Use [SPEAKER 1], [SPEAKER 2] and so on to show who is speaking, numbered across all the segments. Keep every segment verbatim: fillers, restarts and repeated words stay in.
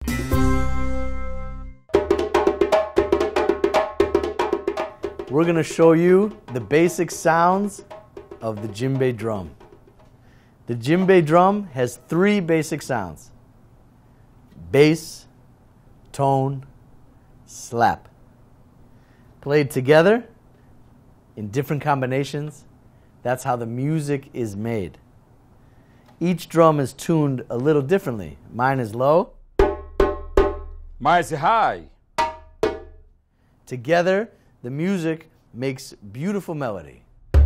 [SPEAKER 1] We're going to show you the basic sounds of the djembe drum. The djembe drum has three basic sounds: bass, tone, slap. Played together in different combinations, that's how the music is made. Each drum is tuned a little differently. Mine is low.
[SPEAKER 2] Mine is high.
[SPEAKER 1] Together, the music makes beautiful melody.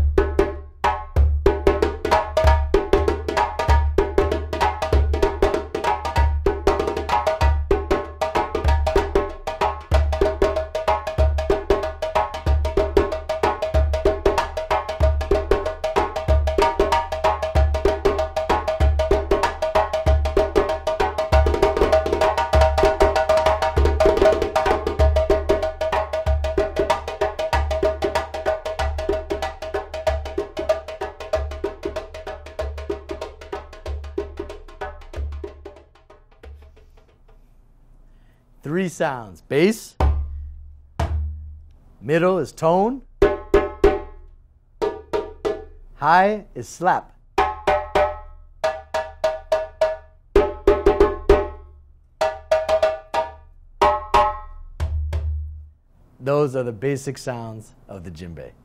[SPEAKER 1] Three sounds: bass, middle is tone, high is slap. Those are the basic sounds of the djembe.